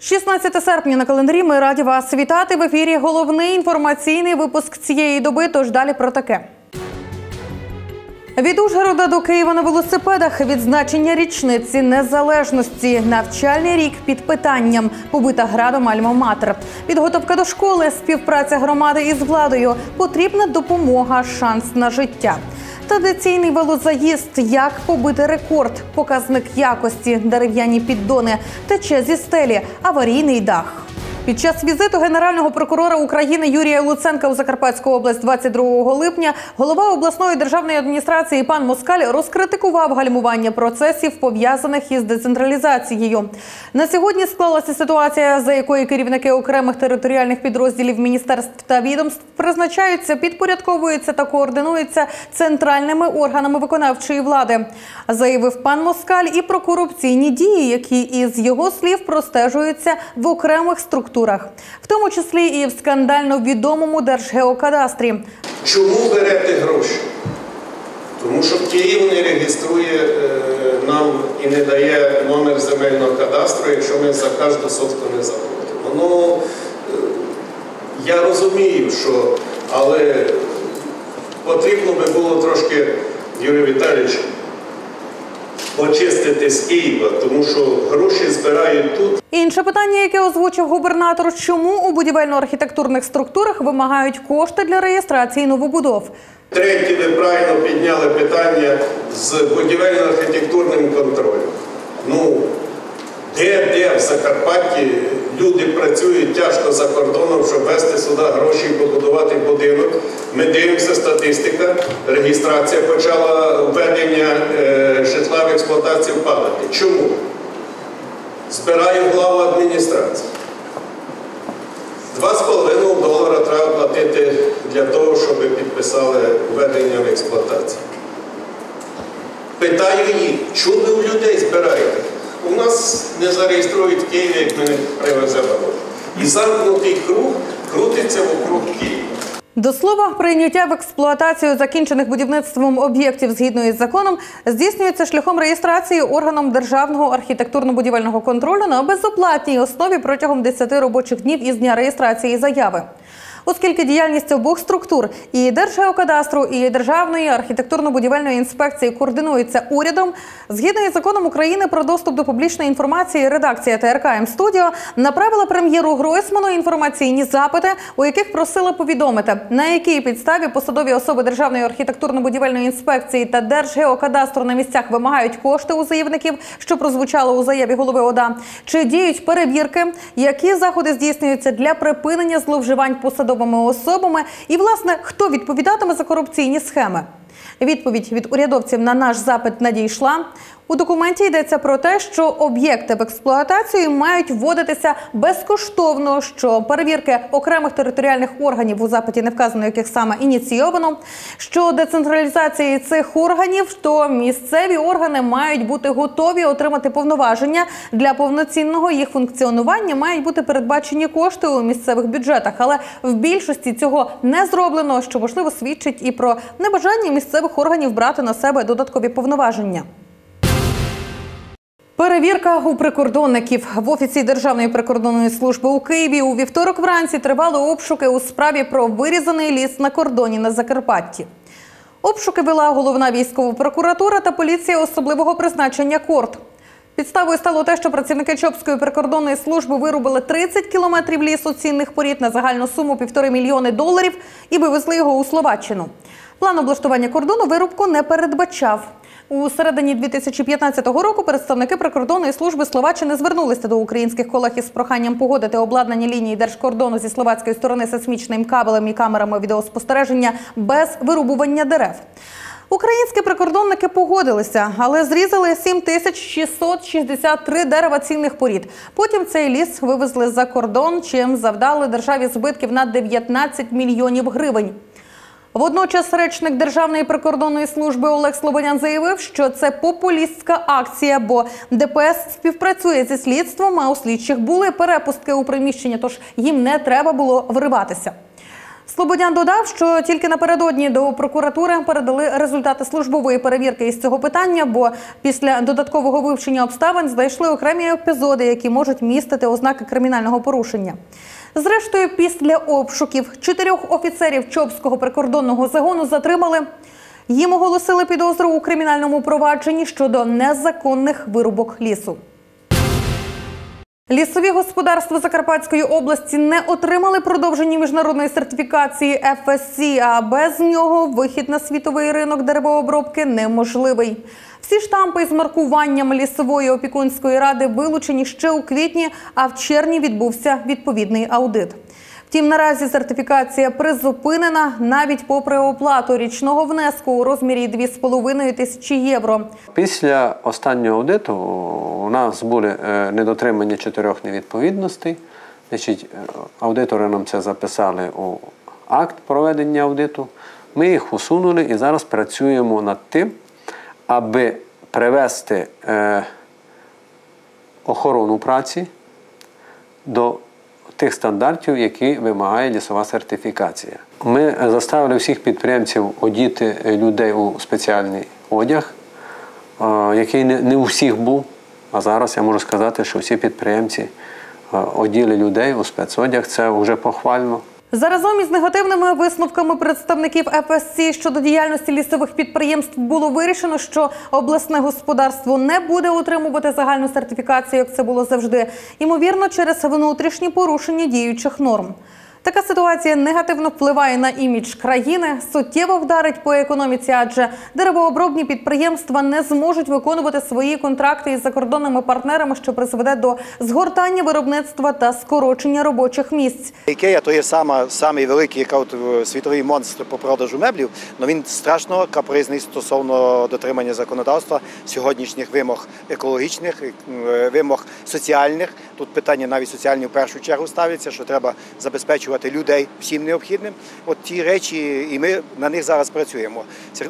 16 серпня на календарі. Ми раді вас вітати. В ефірі головний інформаційний випуск цієї доби, тож далі про таке. Від Ужгорода до Києва на велосипедах, відзначення річниці незалежності, навчальний рік під питанням, побита градом Альма-Матер, підготовка до школи, співпраця громади із владою, потрібна допомога, шанс на життя. Традиційний велозаїзд, як побити рекорд, показник якості, дерев'яні піддони, тече зі стелі, аварійний дах. Під час візиту Генерального прокурора України Юрія Луценка у Закарпатську область 22 липня голова обласної державної адміністрації пан Москаль розкритикував гальмування процесів, пов'язаних із децентралізацією. На сьогодні склалася ситуація, за якою керівники окремих територіальних підрозділів міністерств та відомств призначаються, підпорядковуються та координуються центральними органами виконавчої влади. Заявив пан Москаль і про корупційні дії, які, із його слів, простежуються в окремих структурах. В тому числі і в скандально відомому Держгеокадастрі. Чому берете гроші? Тому що Київ не реєструє нам і не дає номер земельного кадастру, якщо ми за кожну сотку не заплатимо. Ну, я розумію, що, але потрібно би було трошки, Юрій Віталійович, очистити з Києва, тому що гроші збирають тут. Інше питання, яке озвучив губернатор, чому у будівельно-архітектурних структурах вимагають кошти для реєстрації новобудов. Третє, ви правильно підняли питання з будівельно-архітектурним контролем. Ну, де в Закарпатті люди працюють тяжко за кордоном, щоб вести сюди гроші і побудувати будинок. Ми дивимося, статистика, реєстрація почала введення житла в експлуатацію падати. Чому? Збирає глава адміністрації. $2,5 треба платити для того, щоб підписали введення в експлуатацію. Питаю їх, чому ви у людей збираєте? У нас не зареєструють в Києві, як ми не привеземо. І замкнутий круг крутиться вокруг Києва. До слова, прийняття в експлуатацію закінчених будівництвом об'єктів згідно із законом здійснюється шляхом реєстрації органом Державного архітектурно-будівельного контролю на безоплатній основі протягом 10 робочих днів із дня реєстрації заяви. Оскільки діяльність обох структур – і Держгеокадастру, і Державної архітектурно-будівельної інспекції – координується урядом, згідно із законом України про доступ до публічної інформації, редакція ТРК М-Студіо направила прем'єру Гройсману інформаційні запити, у яких просила повідомити, на якій підставі посадові особи Державної архітектурно-будівельної інспекції та Держгеокадастру на місцях вимагають кошти у заявників, що прозвучало у заяві голови ОДА, чи діють перевірки, які заходи здійснюються для припинення зловживань посадовими особами і, власне, хто відповідатиме за корупційні схеми. Відповідь від урядовців на наш запит надійшла. У документі йдеться про те, що об'єкти в експлуатацію мають вводитися безкоштовно, що перевірки окремих територіальних органів, у запиті не вказано, яких саме ініційовано, що децентралізації цих органів, то місцеві органи мають бути готові отримати повноваження. Для повноцінного їх функціонування мають бути передбачені кошти у місцевих бюджетах. Але в більшості цього не зроблено, що, можливо, свідчить і про небажання місцевих органів брати на себе додаткові повноваження. Перевірка у прикордонників. В Офісі Державної прикордонної служби у Києві у вівторок вранці тривали обшуки у справі про вирізаний ліс на кордоні на Закарпатті. Обшуки вела головна військова прокуратура та поліція особливого призначення «Корт». Підставою стало те, що працівники Чопської прикордонної служби вирубили 30 кілометрів лісу цінних порід на загальну суму $1,5 мільйона і вивезли його у Словаччину. План облаштування кордону вирубку не передбачав. У середині 2015 року представники прикордонної служби Словаччини звернулися до українських колег із проханням погодити обладнання лінії держкордону зі словацької сторони сейсмічним кабелем і камерами відеоспостереження без вирубування дерев. Українські прикордонники погодилися, але зрізали 7663 дерева цінних порід. Потім цей ліс вивезли за кордон, чим завдали державі збитків на 19 мільйонів гривень. Водночас речник Державної прикордонної служби Олег Слободян заявив, що це популістська акція, бо ДПС співпрацює зі слідством, а у слідчих були перепустки у приміщення, тож їм не треба було вриватися. Слободян додав, що тільки напередодні до прокуратури передали результати службової перевірки із цього питання, бо після додаткового вивчення обставин знайшли окремі епізоди, які можуть містити ознаки кримінального порушення. Зрештою, після обшуків 4 офіцерів Чопського прикордонного загону затримали. Їм оголосили підозру у кримінальному провадженні щодо незаконних вирубок лісу. Лісові господарства Закарпатської області не отримали продовження міжнародної сертифікації FSC, а без нього вихід на світовий ринок деревообробки неможливий. Всі штампи з маркуванням лісової опікунської ради вилучені ще у квітні, а в червні відбувся відповідний аудит. Втім, наразі сертифікація призупинена навіть попри оплату річного внеску у розмірі 2,5 тисячі євро. Після останнього аудиту у нас були недотримання 4 невідповідностей. Аудитори нам це записали у акт проведення аудиту. Ми їх усунули і зараз працюємо над тим, аби привести охорону праці до тих стандартів, які вимагає лісова сертифікація. Ми заставили всіх підприємців одіти людей у спеціальний одяг, який не у всіх був. А зараз я можу сказати, що всі підприємці оділи людей у спецодяг. Це вже похвально. Заразом із негативними висновками представників FSC щодо діяльності лісових підприємств було вирішено, що обласне господарство не буде отримувати загальну сертифікацію, як це було завжди, ймовірно, через внутрішні порушення діючих норм. Така ситуація негативно впливає на імідж країни, суттєво вдарить по економіці, адже деревообробні підприємства не зможуть виконувати свої контракти із закордонними партнерами, що призведе до згортання виробництва та скорочення робочих місць. IKEA – то є самий великий світовий монстр по продажу меблів, але він страшно капризний стосовно дотримання законодавства, сьогоднішніх вимог екологічних, вимог соціальних. Тут питання навіть соціальні в першу чергу ставляться, що треба забезпечувати людей всім необхідним. От ті речі, і ми на них зараз працюємо.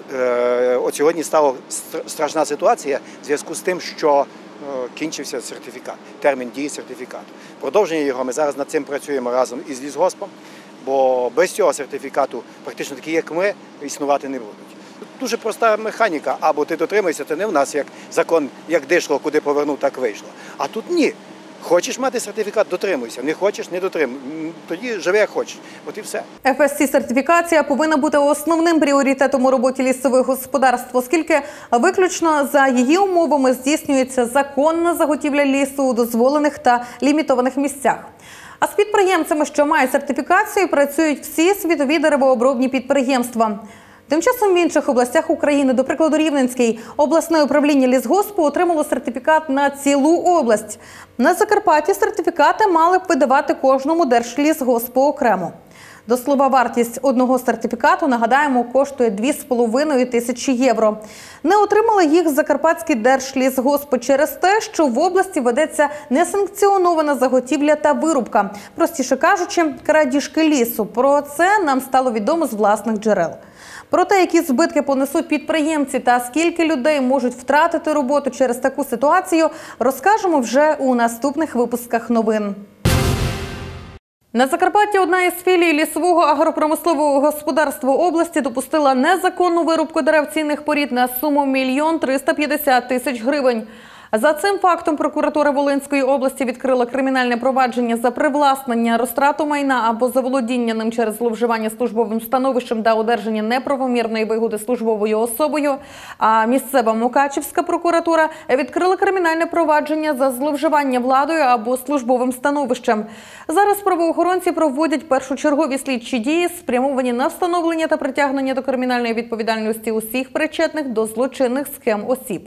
От сьогодні стала страшна ситуація в зв'язку з тим, що кінчився сертифікат, термін дії сертифікату. Продовження його ми зараз над цим працюємо разом із лісгоспом, бо без цього сертифікату практично такі, як ми, існувати не будуть. Дуже проста механіка, або ти дотримуєшся, це не в нас як закон, як дишло, куди повернув, так вийшло. А тут ні. Хочеш мати сертифікат – дотримуйся, не хочеш – не дотримуй. Тоді живи як хочеш. От і все. FSC-сертифікація повинна бути основним пріоритетом у роботі лісових господарств, оскільки виключно за її умовами здійснюється законна заготівля лісу у дозволених та лімітованих місцях. А з підприємцями, що мають сертифікацію, працюють всі світові деревообробні підприємства. Тим часом в інших областях України, до прикладу Рівненській, обласне управління лісгоспу отримало сертифікат на цілу область. На Закарпатті сертифікати мали б видавати кожному держлісгоспу окремо. До слова, вартість одного сертифікату, нагадаємо, коштує 2,5 тисячі євро. Не отримали їх закарпатські держлісгоспи через те, що в області ведеться несанкціонована заготівля та вирубка. Простіше кажучи, крадіжки лісу. Про це нам стало відомо з власних джерел. Про те, які збитки понесуть підприємці та скільки людей можуть втратити роботу через таку ситуацію, розкажемо вже у наступних випусках новин. На Закарпатті одна із філій лісового агропромислового господарства області допустила незаконну вирубку дерев цінних порід на суму 1 350 000 гривень. За цим фактом прокуратура Волинської області відкрила кримінальне провадження за привласнення, розтрату майна або заволодіння ним через зловживання службовим становищем та одержання неправомірної вигоди службовою особою. А місцева Мукачівська прокуратура відкрила кримінальне провадження за зловживання владою або службовим становищем. Зараз правоохоронці проводять першочергові слідчі дії, спрямовані на встановлення та притягнення до кримінальної відповідальності усіх причетних до злочинних схем осіб.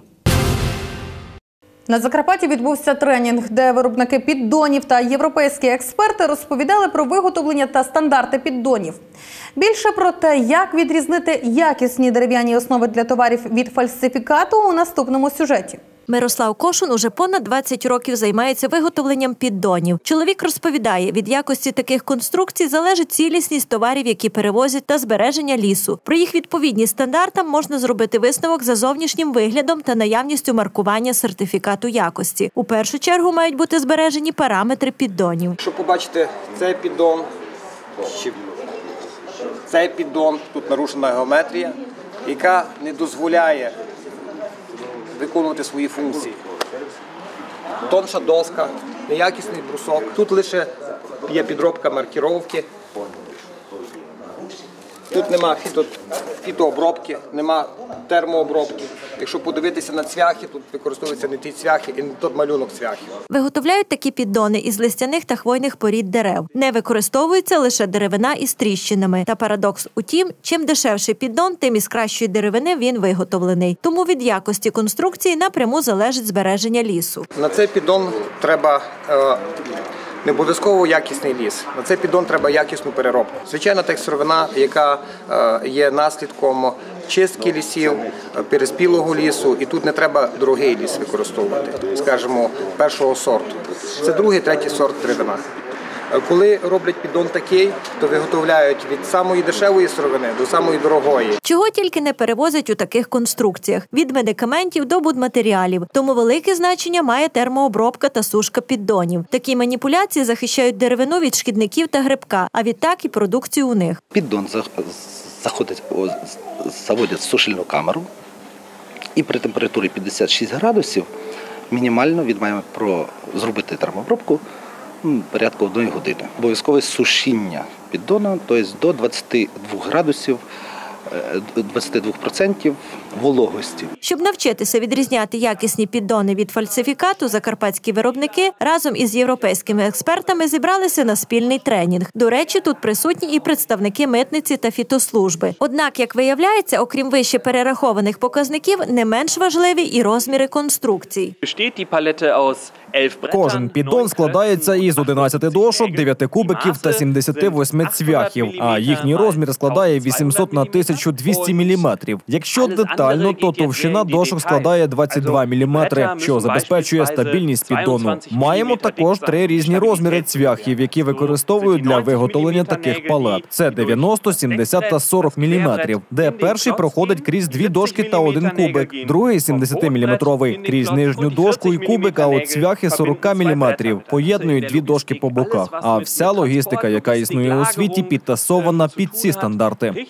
На Закарпатті відбувся тренінг, де виробники піддонів та європейські експерти розповідали про виготовлення та стандарти піддонів. Більше про те, як відрізнити якісні дерев'яні основи для товарів від фальсифікату, у наступному сюжеті. Мирослав Кошун уже понад 20 років займається виготовленням піддонів. Чоловік розповідає, від якості таких конструкцій залежить цілісність товарів, які перевозять, та збереження лісу. Про їх відповідність стандартам можна зробити висновок за зовнішнім виглядом та наявністю маркування сертифікату якості. У першу чергу мають бути збережені параметри піддонів. Щоб побачити цей піддон, Цей піддон, тут нарушена геометрія, яка не дозволяє виконувати свої функції. Тонша доска, неякісний брусок. Тут лише є підробка маркіровки. Тут нема фітообробки, нема термообробки. Якщо подивитися на цвяхи, тут використовуються не ті цвяхи і не той малюнок цвяхів. Виготовляють такі піддони із листяних та хвойних порід дерев. Не використовується лише деревина із тріщинами. Та парадокс у тім, чим дешевший піддон, тим із кращої деревини він виготовлений. Тому від якості конструкції напряму залежить збереження лісу. На цей піддон треба не обов'язково якісний ліс. На цей піддон треба якісну переробку. Звичайна текстуровина, яка є наслідком чистки лісів, переспілого лісу, і тут не треба дорогий ліс використовувати, скажімо, першого сорту. Це другий, третій сорт деревина. Коли роблять піддон такий, то виготовляють від самої дешевої сировини до самої дорогої. Чого тільки не перевозять у таких конструкціях – від медикаментів до будматеріалів. Тому велике значення має термообробка та сушка піддонів. Такі маніпуляції захищають деревину від шкідників та грибка, а відтак і продукцію у них. Піддон заводять в сушильну камеру і при температурі 56 градусів мінімально маємо зробити термообробку порядку 1 години. Обов'язкове сушіння піддона, тобто до 22 градусів, 22% вологості. Щоб навчитися відрізняти якісні піддони від фальсифікату, закарпатські виробники разом із європейськими експертами зібралися на спільний тренінг. До речі, тут присутні і представники митниці та фітослужби. Однак, як виявляється, окрім вище перерахованих показників, не менш важливі і розміри конструкцій. Кожен піддон складається із 11 дошок, 9 кубиків та 78 цвяхів, а їхній розмір складає 800 на 1200 мм. Якщо детально, то товщина дошок складає 22 мм, що забезпечує стабільність піддону. Маємо також 3 різні розміри цвяхів, які використовують для виготовлення таких палет. Це 90, 70 та 40 мм, де перший проходить крізь 2 дошки та 1 кубик, другий 70-мм, крізь нижню дошку і кубик, а от цвяхи 40 мм, поєднують 2 дошки по боках. А вся логістика, яка існує у світі, підтасована під ці стандарти.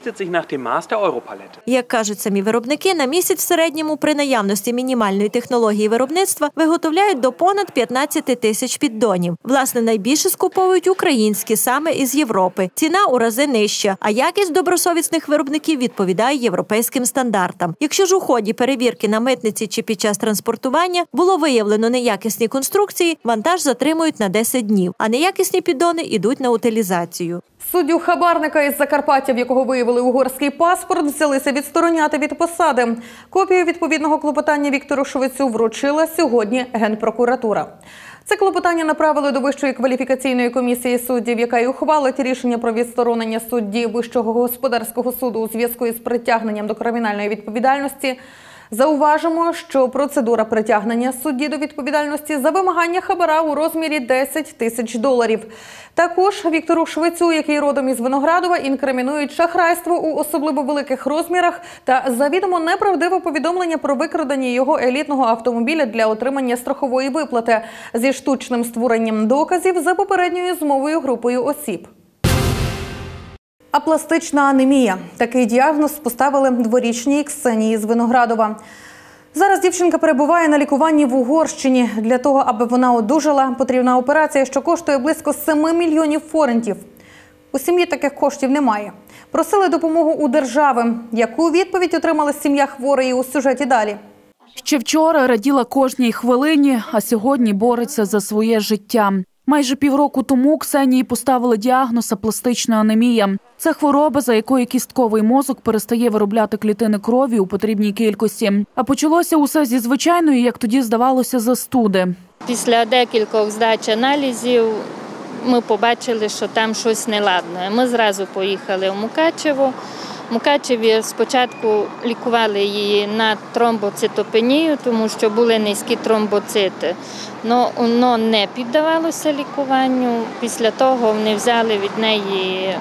Як кажуть самі виробники, на місяць в середньому при наявності мінімальної технології виробництва виготовляють до понад 15 тисяч піддонів. Власне, найбільше скуповують українські, саме із Європи. Ціна у рази нижча, а якість добросовісних виробників відповідає європейським стандартам. Якщо ж у ході перевірки на митниці чи під час транспортування було виявлено неякісні конструкції, вантаж затримують на 10 днів, а неякісні піддони йдуть на утилізацію. Суддю хабарника із Закарпаття, в якого виявили угорський паспорт, взялися відстороняти від посади. Копію відповідного клопотання Віктору Швецю вручила сьогодні Генпрокуратура. Це клопотання направили до Вищої кваліфікаційної комісії суддів, яка й ухвалить рішення про відсторонення судді Вищого господарського суду у зв'язку із притягненням до кримінальної відповідальності. Зауважимо, що процедура притягнення судді до відповідальності за вимагання хабара у розмірі 10 тисяч доларів. Також Віктору Швецю, який родом із Виноградова, інкримінують шахрайство у особливо великих розмірах та завідомо неправдиве повідомлення про викрадення його елітного автомобіля для отримання страхової виплати зі штучним створенням доказів за попередньою змовою групою осіб. Апластична анемія. Такий діагноз поставили 2-річній Ксенії з Виноградова. Зараз дівчинка перебуває на лікуванні в Угорщині. Для того, аби вона одужала, потрібна операція, що коштує близько 7 мільйонів форинтів. У сім'ї таких коштів немає. Просили допомогу у держави. Яку відповідь отримала сім'я хворої у сюжеті далі? Ще вчора раділа кожній хвилині, а сьогодні бореться за своє життя. Майже півроку тому Ксенії поставили діагноз апластична анемія. Це хвороба, за якою кістковий мозок перестає виробляти клітини крові у потрібній кількості. А почалося усе зі звичайної, як тоді здавалося, застуди. Після декількох здач аналізів ми побачили, що там щось неладне. Ми зразу поїхали в Мукачево. В Мукачеві спочатку лікували її на тромбоцитопенію, тому що були низькі тромбоцити. Но воно не піддавалося лікуванню. Після того вони взяли від неї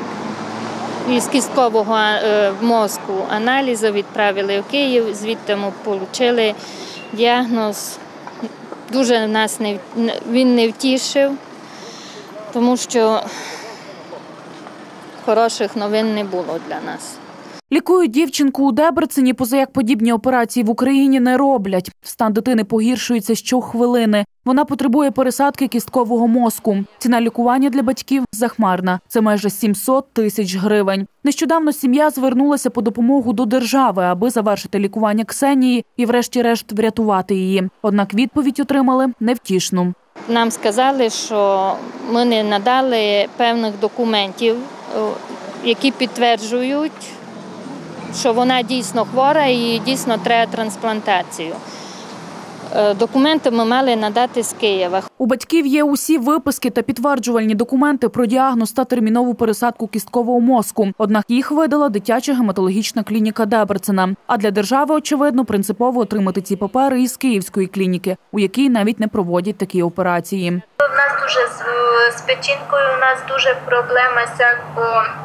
із кісткового мозку аналізи, відправили в Київ, звідти ми отримали діагноз. Дуже нас він не втішив, тому що хороших новин не було для нас. Лікують дівчинку у Дебрецені, позаяк подібні операції в Україні не роблять. Стан дитини погіршується щохвилини. Вона потребує пересадки кісткового мозку. Ціна лікування для батьків захмарна. Це майже 700 тисяч гривень. Нещодавно сім'я звернулася по допомогу до держави, аби завершити лікування Ксенії і врешті-решт врятувати її. Однак відповідь отримали невтішну. Нам сказали, що ми не надали певних документів, які підтверджують, що вона дійсно хвора і дійсно треба трансплантацію. Документи ми мали надати з Києва. У батьків є усі виписки та підтверджувальні документи про діагноз та термінову пересадку кісткового мозку. Однак їх видала дитяча гематологічна клініка Дебрецена. А для держави, очевидно, принципово отримати ці папери із Київської клініки, у якій навіть не проводять такі операції. У нас дуже з печінкою, у нас дуже проблема, бо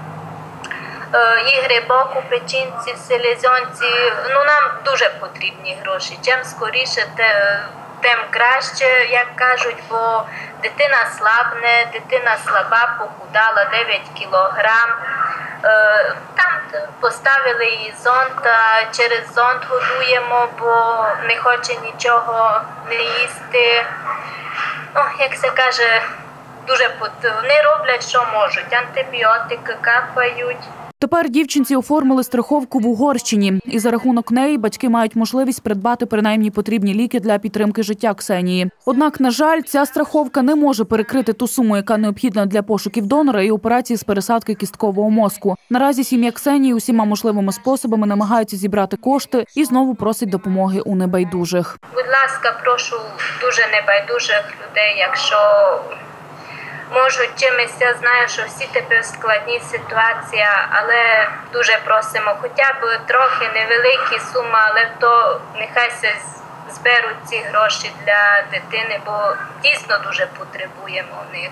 і грибок у печінці, в селезенці. Нам дуже потрібні гроші. Чим скоріше, тим краще, як кажуть, бо дитина слабне, дитина слаба, похудала 9 кілограм. Там поставили їй зонд, а через зонд годуємо, бо не хоче нічого не їсти. Як се каже, дуже вони роблять, що можуть. Антибіотики капають. Тепер дівчинці оформили страховку в Угорщині. І за рахунок неї батьки мають можливість придбати принаймні потрібні ліки для підтримки життя Ксенії. Однак, на жаль, ця страховка не може перекрити ту суму, яка необхідна для пошуків донора і операції з пересадки кісткового мозку. Наразі сім'я Ксенії усіма можливими способами намагається зібрати кошти і знову просить допомоги у небайдужих. Будь ласка, прошу дуже небайдужих людей, якщо можуть чимось, я знаю, що всі тепер складні ситуації, але дуже просимо, хоча б трохи невеликі суми, але то нехай зберуть ці гроші для дитини, бо дійсно дуже потребуємо них.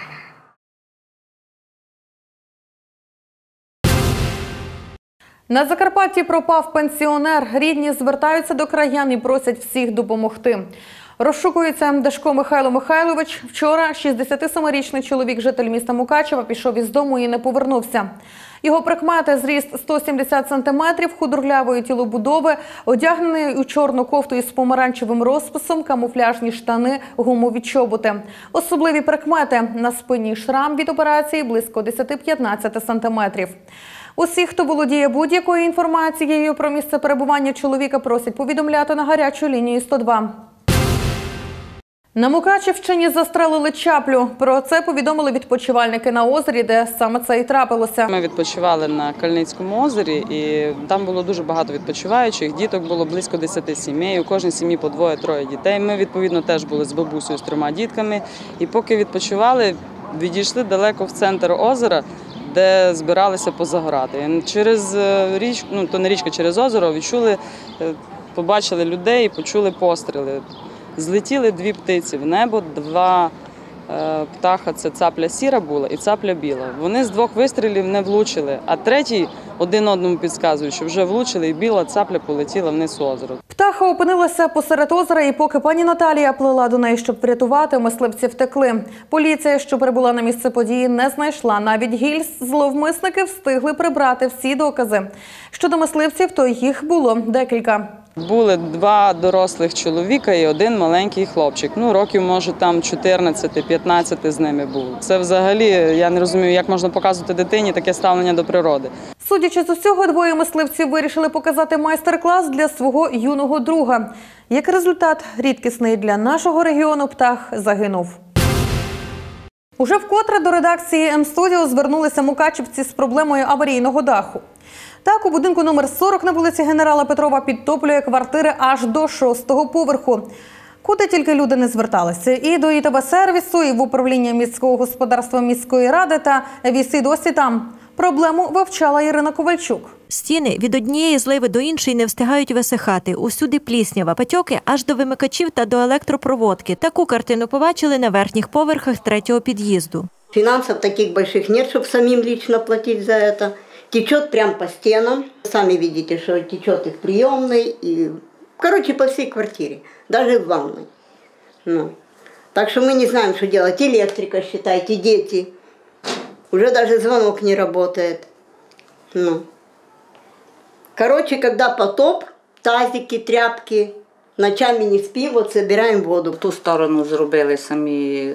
На Закарпатті пропав пенсіонер. Рідні звертаються до краян і просять всіх допомогти. Розшукується Дашко Михайло Михайлович. Вчора 67-річний чоловік, житель міста Мукачева, пішов із дому і не повернувся. Його прикмети – зріст 170 см, худорлявої тілобудови, одягнений у чорну кофту із помаранчевим розписом, камуфляжні штани, гумові чоботи. Особливі прикмети – на спині шрам від операції близько 10-15 см. Усіх, хто володіє будь-якою інформацією про місце перебування чоловіка, просять повідомляти на гарячу лінію 102. На Мукачівщині застрелили чаплю. Про це повідомили відпочивальники на озері, де саме це і трапилося. Ми відпочивали на Кальницькому озері, і там було дуже багато відпочиваючих. Діток було близько 10 сімей, у кожній сім'ї по 2-3 дітей. Ми, відповідно, теж були з бабусею, з 3 дітками. І поки відпочивали, відійшли далеко в центр озера, де збиралися позагорати. Через річку, то не річка, через озеро, побачили людей і почули постріли. Злетіли 2 птиці в небо, 2 птаха, це цапля сіра була і цапля біла. Вони з 2 вистрілів не влучили, а третій один одному підказує, що вже влучили, і біла цапля полетіла вниз у озеро. Птаха опинилася посеред озера, і поки пані Наталія плила до неї, щоб врятувати, мисливці втекли. Поліція, що прибула на місце події, не знайшла навіть гільз. Зловмисники встигли прибрати всі докази. Щодо мисливців, то їх було декілька. Були 2 дорослих чоловіка і 1 маленький хлопчик. Років, може, там 14-15 з ними був. Це взагалі, я не розумію, як можна показувати дитині таке ставлення до природи. Судячи з усього, 2 мисливців вирішили показати майстер-клас для свого юного друга. Як результат, рідкісний для нашого регіону птах загинув. Уже вкотре до редакції М-студіо звернулися мукачівці з проблемою аварійного даху. Так, у будинку номер 40 на вулиці Генерала Петрова підтоплює квартири аж до 6-го поверху. Куди тільки люди не зверталися. І до ІТВ-сервісу, і в управління міського господарства міської ради, та ВІС і досі там. Проблему вивчала Ірина Ковальчук. Стіни від однієї зливи до іншої не встигають висихати. Усюди пліснява, патьоки аж до вимикачів та до електропроводки. Таку картину побачили на верхніх поверхах 3-го під'їзду. Финансов таких больших нет, чтобы самим лично платить за это. Течет прямо по стенам. Сами видите, что течет и в приемной, и, короче, по всей квартире, даже в ванной. Так что мы не знаем, что делать. Электрика, считайте, дети. Уже даже звонок не работает. Ну. Короче, когда потоп, тазики, тряпки, ночами не спим, вот собираем воду. В ту сторону зробили самі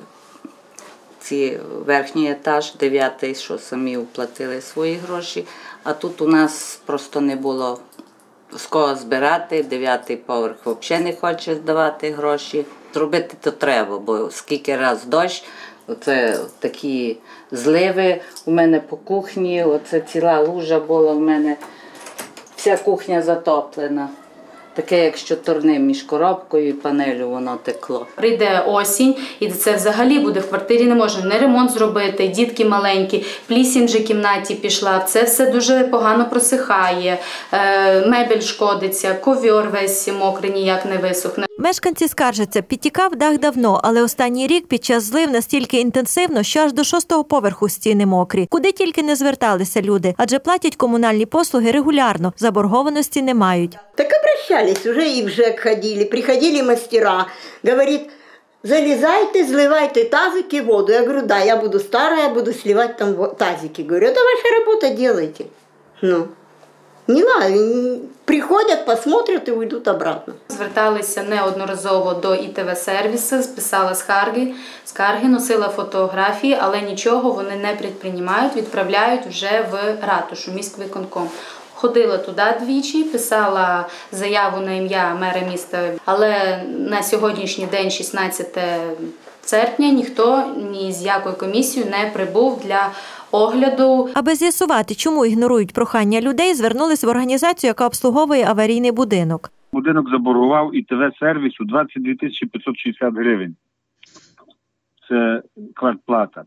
ці верхній етаж, 9-й, що самі оплатили свої гроші. А тут у нас просто не було з кого збирати, 9-й поверх взагалі не хоче здавати гроші. Зробити то треба, бо скільки раз дощ, оце такі зливи у мене по кухні, оце ціла лужа була в мене, вся кухня затоплена. Таке, як що турним між коробкою і панелю воно текло. Прийде осінь, і це взагалі буде в квартирі, не можна не ремонт зробити, дітки маленькі, плісінь вже в кімнаті пішла, це все дуже погано просихає, мебель шкодиться, ковьор весь мокрий, ніяк не висохне. Мешканці скаржаться, підтікав дах давно, але останній рік під час злив настільки інтенсивно, що аж до 6-го поверху стіни мокрі. Куди тільки не зверталися люди, адже платять комунальні послуги регулярно, заборгованості не мають. Так обращались, уже и в ЖЭК ходили, приходили мастера, говорит, залезайте, зливайте тазики, воду. Я говорю, да, я буду старая, буду сливать там тазики. Говорю, это ваша работа, делайте. Ну, не надо, приходят, посмотрят и уйдут обратно. Зверталися неодноразово до ІТВ-сервісу, писала скарги, носила фотографії, але нічого вони не предприймають, відправляють вже в ратушу, міськвиконком. Ходила туди двічі, писала заяву на ім'я мера міста, але на сьогоднішній день, 16 серпня, ніхто ні з якою комісією не прибув для огляду. Аби з'ясувати, чому ігнорують прохання людей, звернулись в організацію, яка обслуговує аварійний будинок. Будинок заборгував ІТВ-сервісу 22 560 гривень. Це квартплата.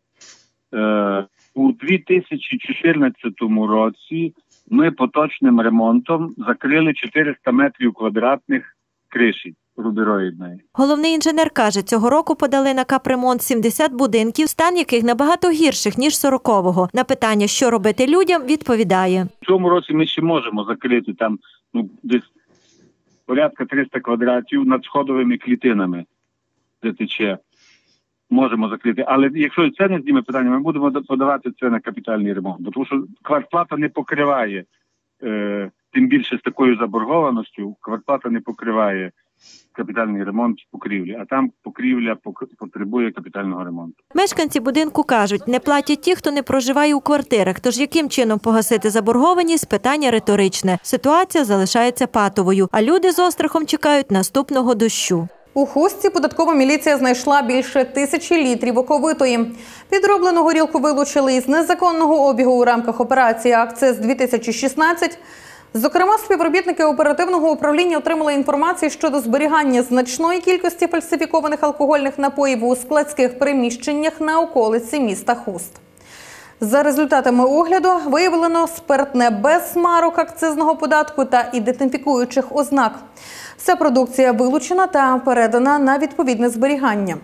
У 2014 році ми поточним ремонтом закрили 400 метрів квадратних криші рубероїдної. Головний інженер каже, цього року подали на капремонт 70 будинків, стан яких набагато гірших, ніж 40-го. На питання, що робити людям, відповідає. В цьому році ми ще можемо закрити там десь порядка 300 квадратів над сходовими клітинами, де тече. Можемо закрити. Але якщо це не зніме питання, ми будемо подавати це на капітальний ремонт. Тому що квартплата не покриває, тим більше з такою заборгованістю, квартплата не покриває капітальний ремонт покрівлі, а там покрівля потребує капітального ремонту. Мешканці будинку кажуть, не платять ті, хто не проживає у квартирах, тож яким чином погасити заборгованість – питання риторичне. Ситуація залишається патовою, а люди з острахом чекають наступного дощу. У Хустці податкова міліція знайшла більше 1000 літрів оковитої. Підроблену горілку вилучили із незаконного обігу у рамках операції «Акциз-2016». Зокрема, співробітники оперативного управління отримали інформацію щодо зберігання значної кількості фальсифікованих алкогольних напоїв у складських приміщеннях на околиці міста Хуст. За результатами огляду виявлено спиртне без марок акцизного податку та ідентифікуючих ознак. Вся продукція вилучена та передана на відповідне зберігання.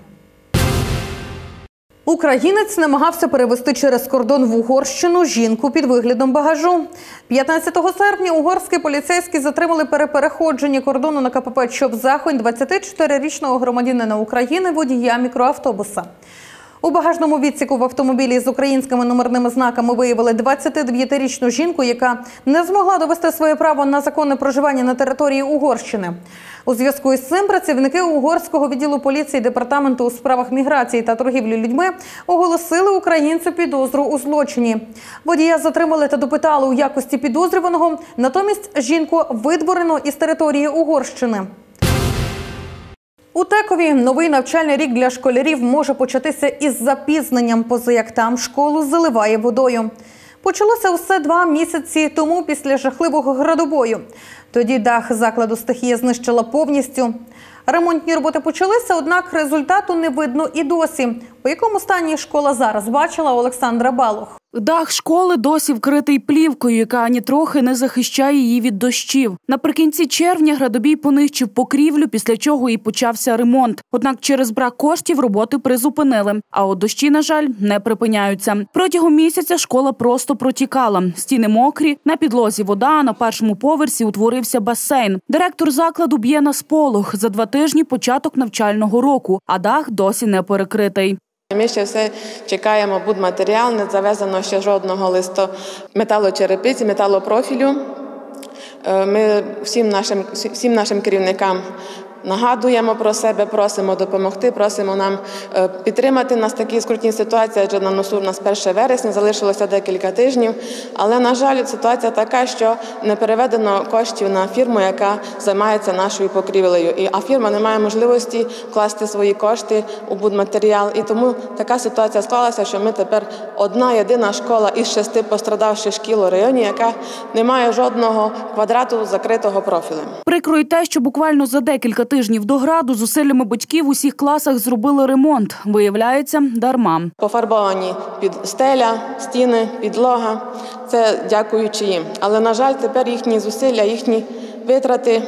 Українець намагався перевезти через кордон в Угорщину жінку під виглядом багажу. 15 серпня угорські поліцейські затримали при переходженні кордону на КПП Чоп-Захонь 24-річного громадянина України водія мікроавтобуса. У багажному відсіку в автомобілі з українськими номерними знаками виявили 29-річну жінку, яка не змогла довести своє право на законне проживання на території Угорщини. У зв'язку із цим працівники угорського відділу поліції Департаменту у справах міграції та торгівлі людьми оголосили українцю підозру у злочині. Водія затримали та допитали у якості підозрюваного, натомість жінку видворено із території Угорщини. У Текові новий навчальний рік для школярів може початися із запізненням, поза як там школу заливає водою. Почалося усе 2 місяці тому після жахливого градобою. Тоді дах закладу стихія знищила повністю. Ремонтні роботи почалися, однак результату не видно і досі. У якому стані школа зараз, бачила Олександра Балух. Дах школи досі вкритий плівкою, яка нітрохи не захищає її від дощів. Наприкінці червня градобій понищив покрівлю, після чого і почався ремонт. Однак через брак коштів роботи призупинили. А от дощі, на жаль, не припиняються. Протягом місяця школа просто протікала. Стіни мокрі, на підлозі вода, а на першому поверсі утворився басейн. Директор закладу б'є на сполох. За 2 тижні початок навчального року, а дах досі не перекритий. Ми ще все чекаємо будматеріал, не завезено ще жодного листу металочерепиці, металопрофілю. Ми всім нашим керівникам нагадуємо про себе, просимо допомогти, просимо нам підтримати нас в такій скрутній ситуації, адже на носу у нас 1 вересня, залишилося декілька тижнів. Але, на жаль, ситуація така, що не переведено коштів на фірму, яка займається нашою покрівлею. А фірма не має можливості вкласти свої кошти у будматеріал. І тому така ситуація склалася, що ми тепер одна єдина школа із 6 пострадавших шкіл у районі, яка не має жодного квадрату закритого профілем. Прикро й те, що буквально за декілька тижнів до граду зусиллями батьків у усіх класах зробили ремонт. Виявляється, дарма. Пофарбовані стеля, стіни, підлога. Це дякуючи їм. Але, на жаль, тепер їхні зусилля, їхні витрати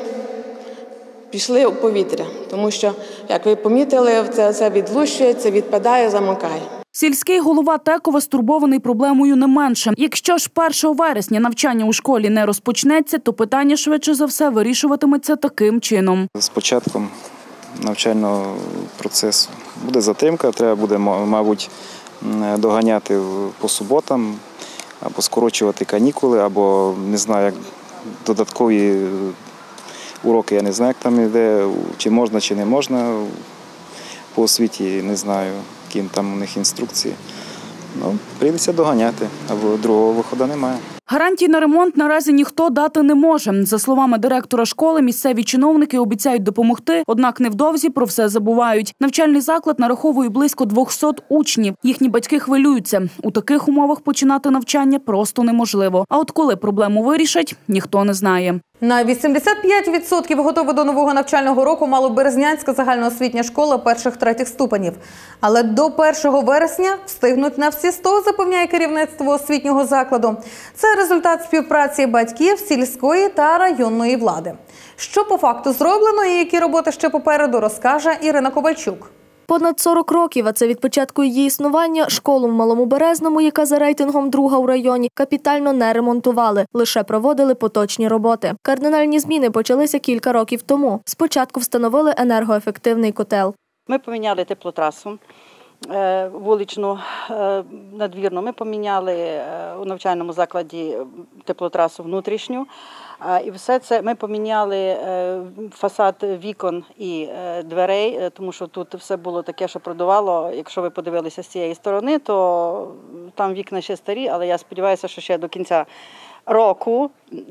пішли у повітря. Тому що, як ви помітили, це відлущується, відпадає, замокає. Сільський голова Текова стурбований проблемою не менше. Якщо ж 1 вересня навчання у школі не розпочнеться, то питання швидше за все вирішуватиметься таким чином. З початком навчального процесу буде затримка, треба буде, мабуть, доганяти по суботам, або скорочувати канікули, або, не знаю, як додаткові уроки, я не знаю, як там йде, чи можна, чи не можна по освіті, не знаю. Які там у них інструкції. Прийдеться доганяти, або другого виходу немає. Гарантій на ремонт наразі ніхто дати не може. За словами директора школи, місцеві чиновники обіцяють допомогти, однак невдовзі про все забувають. Навчальний заклад нараховує близько 200 учнів. Їхні батьки хвилюються. У таких умовах починати навчання просто неможливо. А от коли проблему вирішать, ніхто не знає. На 85% готова до нового навчального року Малоберезнянська загальноосвітня школа перших-третіх ступенів. Але до 1 вересня встигнуть на всі 100, запевняє керівництво освітнього закладу. Це результат співпраці батьків, сільської та районної влади. Що по факту зроблено і які роботи ще попереду, розкаже Ірина Ковальчук. Понад 40 років, а це від початку її існування, школу в Малому Березному, яка за рейтингом друга у районі, капітально не ремонтували, лише проводили поточні роботи. Кардинальні зміни почалися кілька років тому. Спочатку встановили енергоефективний котел. Ми поміняли теплотрасу вуличну, надвірну. Ми поміняли у навчальному закладі теплотрасу внутрішню. І все це ми поміняли фасад вікон і дверей, тому що тут все було таке, що продувало. Якщо ви подивилися з цієї сторони, то там вікна ще старі, але я сподіваюся, що ще до кінця року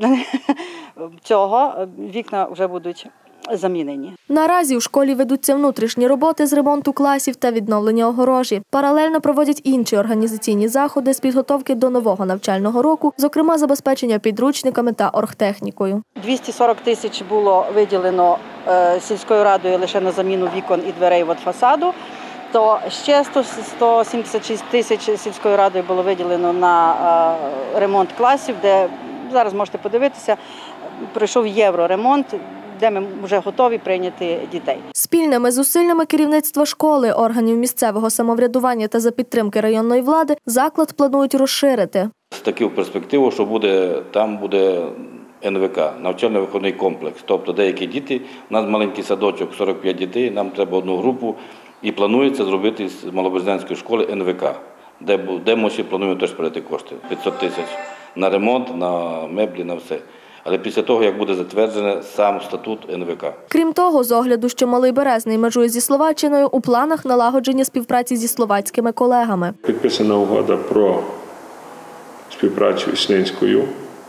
цього вікна вже будуть замінені. Наразі у школі ведуться внутрішні роботи з ремонту класів та відновлення огорожі. Паралельно проводять інші організаційні заходи з підготовки до нового навчального року, зокрема забезпечення підручниками та оргтехнікою. 240 тисяч було виділено сільською радою лише на заміну вікон і дверей від фасаду. То ще 176 тисяч сільською радою було виділено на ремонт класів, де зараз можете подивитися, пройшов євроремонт, де ми вже готові прийняти дітей. Спільними зусиллями керівництва школи, органів місцевого самоврядування та за підтримки районної влади заклад планують розширити. Таку перспективу, що там буде НВК, навчально-виховний комплекс. Тобто деякі діти, у нас маленький садочок, 45 дітей, нам треба одну групу і планується зробити з Малоберезнянської школи НВК, де ми ще плануємо теж передати кошти. 500 тисяч на ремонт, на меблі, на все. Але після того, як буде затверджений сам статут НВК. Крім того, з огляду, що Малий Березний межує зі Словаччиною, у планах налагодження співпраці зі словацькими колегами. Підписана угода про співпрацю із Снинською,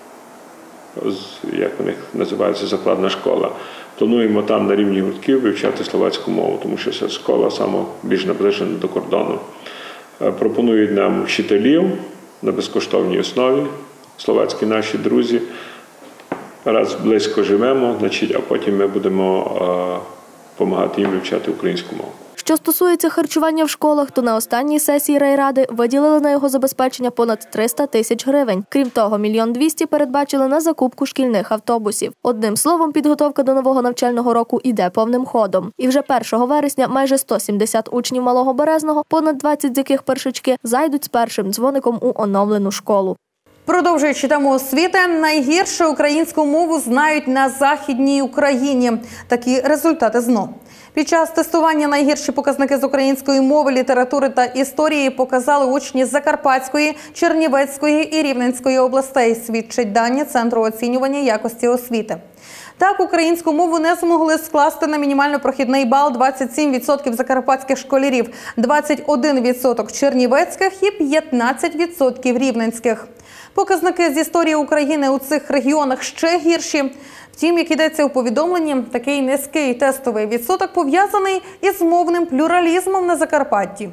як у них називається, закладна школа. Плануємо там на рівні гуртків вивчати словацьку мову, тому що ця школа саме більш наближена до кордону. Пропонують нам вчителів на безкоштовній основі, словацькі наші друзі. Раз близько живемо, а потім ми будемо допомагати їм вивчати українську мову. Що стосується харчування в школах, то на останній сесії райради виділили на його забезпечення понад 300 тисяч гривень. Крім того, 1 200 000 передбачили на закупку шкільних автобусів. Одним словом, підготовка до нового навчального року іде повним ходом. І вже 1 вересня майже 170 учнів Малого Березного, понад 20 з яких першачки, зайдуть з першим дзвоником у оновлену школу. Продовжуючи тему освіти, найгірше українську мову знають на Західній Україні. Такі результати ЗНО. Під час тестування найгірші показники з української мови, літератури та історії показали учні Закарпатської, Чернівецької і Рівненської областей, свідчать дані Центру оцінювання якості освіти. Так, українську мову не змогли скласти на мінімально-прохідний бал 27% закарпатських школярів, 21% чернівецьких і 15% рівненських. Показники з історії України у цих регіонах ще гірші. Втім, як йдеться у повідомленні, такий низький тестовий відсоток пов'язаний із мовним плюралізмом на Закарпатті.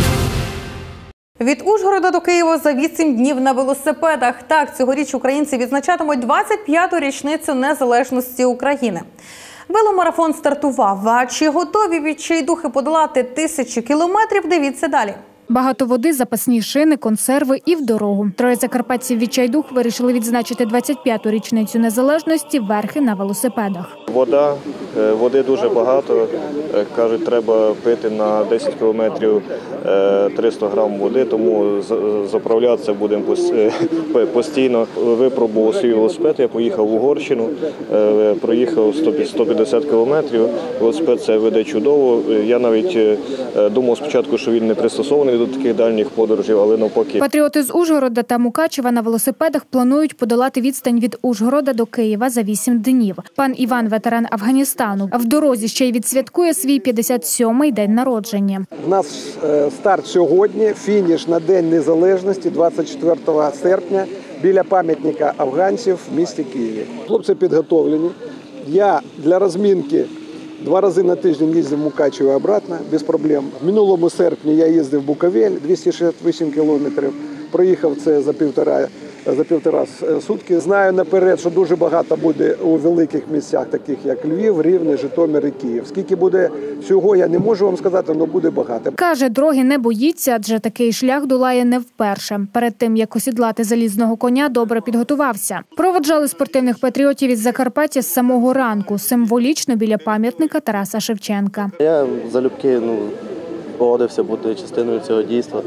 Від Ужгорода до Києва за 8 днів на велосипедах. Так, цьогоріч українці відзначатимуть 25-ту річницю незалежності України. Веломарафон стартував. А чи готові відчайдухи подолати тисячі кілометрів, дивіться далі. Багато води, запасні шини, консерви і в дорогу. Троє закарпатців відчайдух вирішили відзначити 25-ту річницю незалежності верхи на велосипедах. Води дуже багато. Кажуть, треба пити на 10 кілометрів 300 грам води, тому заправлятися будемо постійно. Випробував свій велосипед, я поїхав в Угорщину, проїхав 150 кілометрів. Велосипед це веде чудово. Я навіть думав спочатку, що він не пристосований до таких дальніх подорожей, але навпаки. Патріоти з Ужгорода та Мукачева на велосипедах планують подолати відстань від Ужгорода до Києва за 8 днів. Пан Іван – ветеран Афганістану. В дорозі ще й відсвяткує свій 57-й день народження. У нас старт сьогодні, фініш на День Незалежності 24 серпня біля пам'ятника афганців в місті Києві. Хлопці підготовлені. Я для розмінки 2 рази на тиждень їздив в Мукачево і обратно, без проблем. В минулому серпні я їздив в Буковель, 268 кілометрів. Проїхав це за півтора сутки. Знаю наперед, що дуже багато буде у великих місцях, таких як Львів, Рівне, Житомир і Київ. Скільки буде всього, я не можу вам сказати, але буде багато. Каже, дороги не боїться, адже такий шлях долає не вперше. Перед тим, як осідлати залізного коня, добре підготувався. Проводжали спортивних патріотів із Закарпаття з самого ранку, символічно біля пам'ятника Тараса Шевченка. Я залюбки погодився бути частиною цього дійства.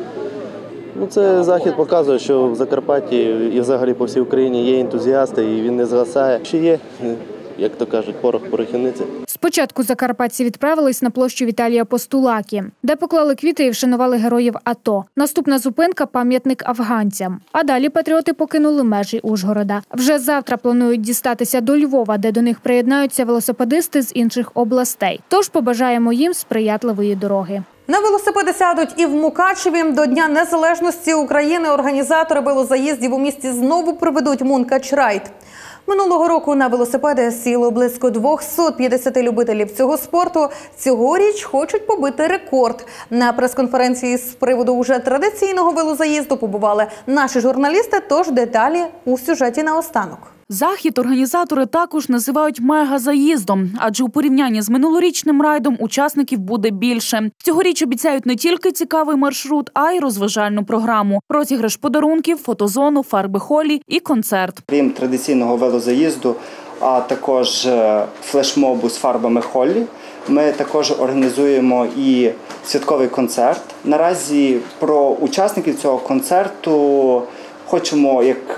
Це захід показує, що в Закарпатті і взагалі по всій Україні є ентузіасти, і він не згасає. Ще є, як то кажуть, порох порохівниці. Спочатку закарпатці відправились на площу Віталія Постулаки, де поклали квіти і вшанували героїв АТО. Наступна зупинка – пам'ятник афганцям. А далі патріоти покинули межі Ужгорода. Вже завтра планують дістатися до Львова, де до них приєднаються велосипедисти з інших областей. Тож побажаємо їм сприятливої дороги. На велосипеди сядуть і в Мукачеві. До Дня Незалежності України організатори велозаїздів у місті знову проведуть Мункач-райд. Минулого року на велосипеди сіло близько 250 любителів цього спорту. Цьогоріч хочуть побити рекорд. На прес-конференції з приводу уже традиційного велозаїзду побували наші журналісти, тож деталі у сюжеті наостанок. Захід організатори також називають мегазаїздом, адже у порівнянні з минулорічним райдом учасників буде більше. Цьогоріч обіцяють не тільки цікавий маршрут, а й розважальну програму. Розіграш подарунків, фотозону, фарби холі і концерт. Крім традиційного велозаїзду, а також флешмобу з фарбами холі, ми також організуємо і святковий концерт. Наразі про учасників цього концерту хочемо,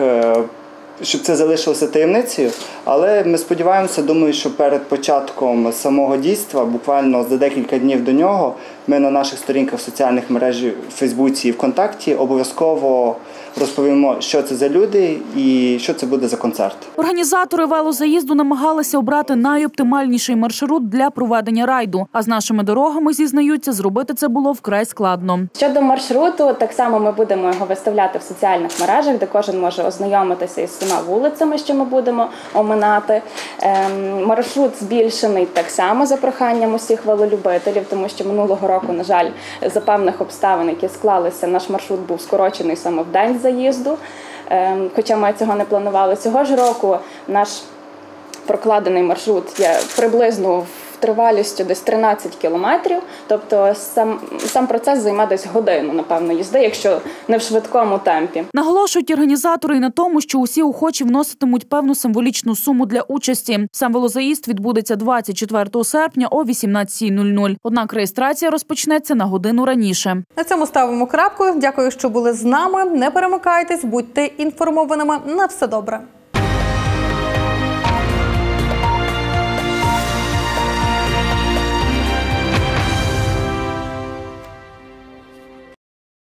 щоб це залишилося таємницею, але ми сподіваємося, думаю, що перед початком самого дійства, буквально за декілька днів до нього, ми на наших сторінках в соціальних мережах, в Фейсбуці і ВКонтакті обов'язково розповімо, що це за люди і що це буде за концерт. Організатори велозаїзду намагалися обрати найоптимальніший маршрут для проведення райду. А з нашими дорогами, зізнаються, зробити це було вкрай складно. Щодо маршруту, так само ми будемо його виставляти в соціальних мережах, де кожен може ознайомитися із всіма вулицями, що ми будемо оминати. Маршрут збільшений так само за проханням усіх велолюбителів, тому що минулого року, на жаль, за певних обставин, які склалися, наш маршрут був скорочений саме в день заїзду, хоча ми цього не планували. Цього ж року наш прокладений маршрут є приблизно в тривалістю десь 13 кілометрів. Тобто сам процес займе десь годину, напевно, їзди, якщо не в швидкому темпі. Наголошують організатори і на тому, що усі охочі вноситимуть певну символічну суму для участі. Сам велозаїзд відбудеться 24 серпня о 18:00. Однак реєстрація розпочнеться на годину раніше. На цьому ставимо крапку. Дякую, що були з нами. Не перемикайтесь, будьте інформованими. На все добре.